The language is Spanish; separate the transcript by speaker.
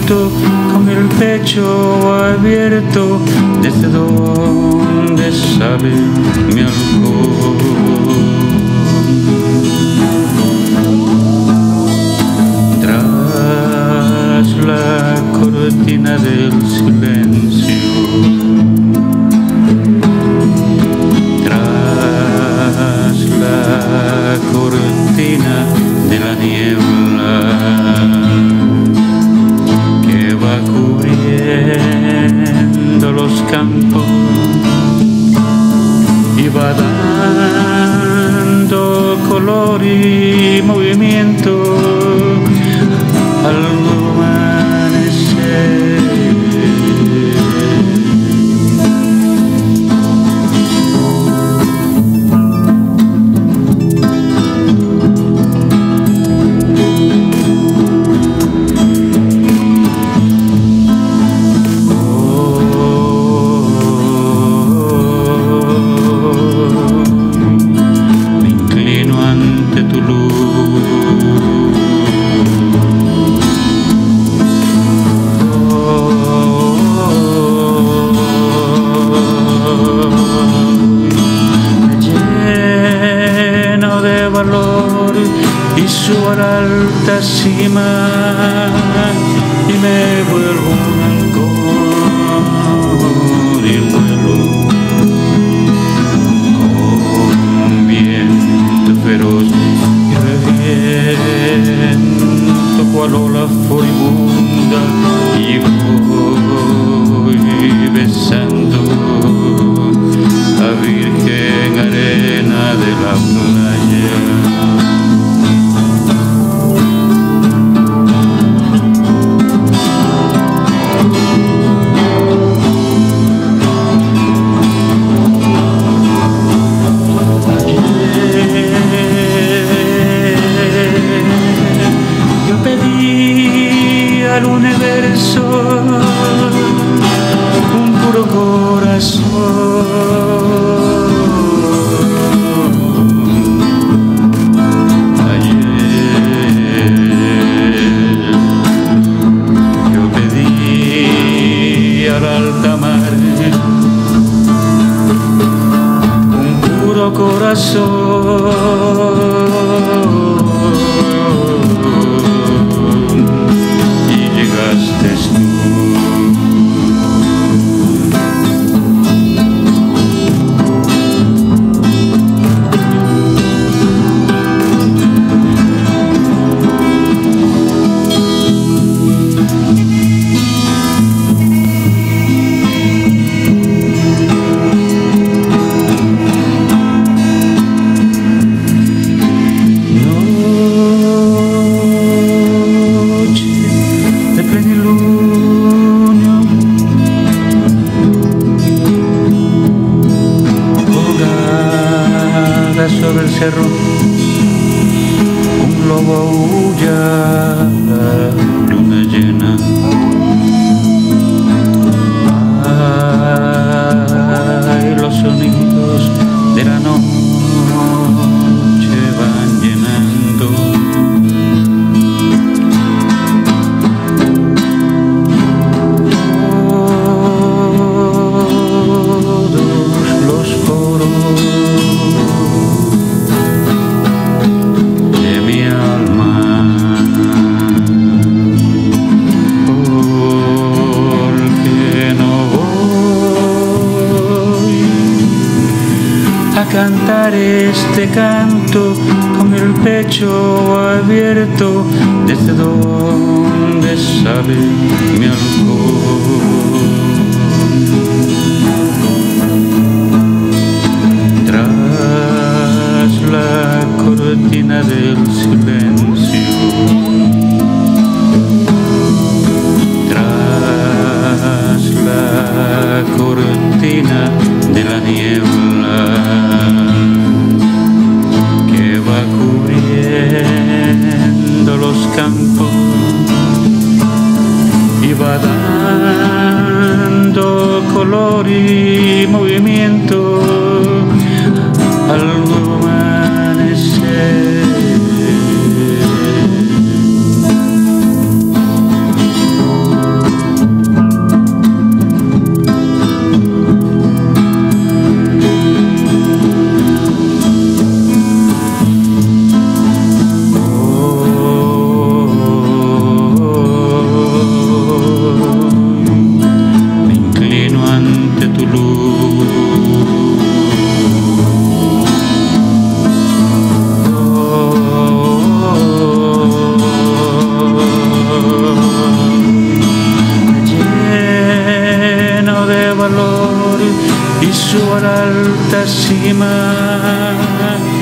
Speaker 1: canto con el pecho abierto, desde donde sale mi alcohol. Tras la cortina del silencio, tras la cortina de la niebla que va cubriendo los campos y va dando color y movimiento al amanecer. Y subo a la alta cima y me vuelvo un halcón y vuelo con un viento feroz y reviento cual ola furibunda y voy besando la virgen arena de la playa. Al universo un puro corazón. Ayer yo pedí al alta mar un puro corazón. Sobre el cerro un lobo aúlla, la luna llena. Ay, los sonidos de la noche van llenando todos los poros de mi alma, porque no voy a cantar este canto con el pecho abierto, desde donde sale mi alcohol. Tras la cortina del silencio, tras la cortina de la niebla que va cubriendo los campos y va dando color y movimiento al amanecer. subo a la alta cima.